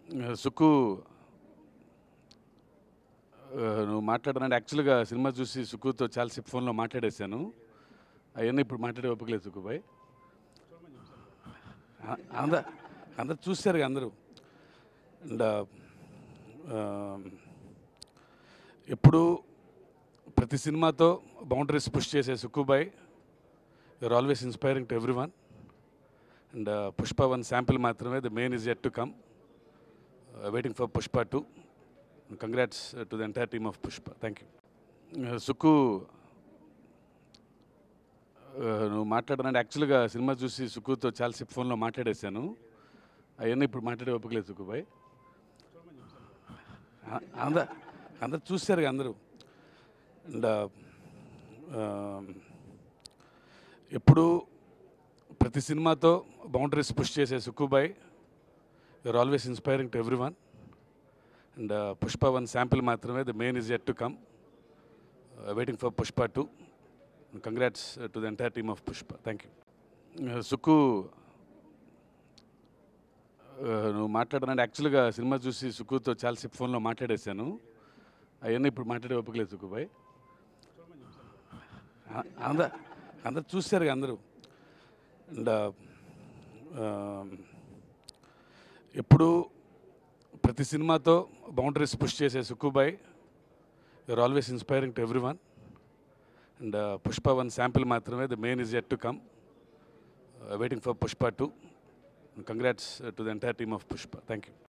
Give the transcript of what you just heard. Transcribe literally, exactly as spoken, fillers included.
సుక్కు ఆహ్, నువ్వు మాట్లాడనంటే యాక్చువల్‌గా సినిమా చూసి సుక్కుతో చాలాసేపు ఫోన్‌లో మాట్లాడేశాను. అయన్నీ ఇప్పుడు మాట్లాడే ఓపిక లేదు సుక్కు భాయ్. అ అంద అందరూ చూసారుగా అందరూ. అండ్ ఆహ్, ఎప్పుడూ ప్రతి సినిమాతో బౌండరీస్ పుష్ చేసే సుక్కు భాయ్, you are always inspiring to everyone. And Pushpa one sample మాత్రమే, the main is yet to come. Waiting for Pushpa two. Congrats to the entire team of Pushpa. Thank you. Sukku ఆహ్, నువ్వు మాట్లాడనంటే యాక్చువల్‌గా సినిమా చూసి సుక్కుతో చాలాసేపు ఫోన్‌లో మాట్లాడేశాను. అయన్నీ ఇప్పుడు మాట్లాడే ఓపిక లేదు సుక్కు భాయ్. అ అంద అందరూ చూసారుగా అందరూ. అండ్ ఆహ్, ఎప్పుడూ ప్రతి సినిమాతో బౌండరీస్ పుష్ చేసే సుక్కు భాయ్, you are always inspiring to everyone. And Pushpa one sample మాత్రమే, the main is yet to come. Waiting for Pushpa two. Congrats to the entire team of Pushpa. Thank you. Sukku ఆహ్, నువ్వు మాట్లాడనంటే యాక్చువల్‌గా సినిమా చూసి సుక్కుతో చాలాసేపు ఫోన్‌లో మాట్లాడేశాను. అయన్నీ ఇప్పుడు మాట్లాడే ఓపిక లేదు సుక్కు భాయ్. అ అంద అందరూ చూసారుగా అందరూ. అండ్ ఆహ్, ఎప్పుడూ ప్రతి సినిమాతో బౌండరీస్ పుష్ చేసే సుక్కు భాయ్, you are always inspiring to everyone. And Pushpa one sample మాత్రమే, the main is yet to come. Waiting for Pushpa two. Congrats to the entire team of Pushpa. Thank you.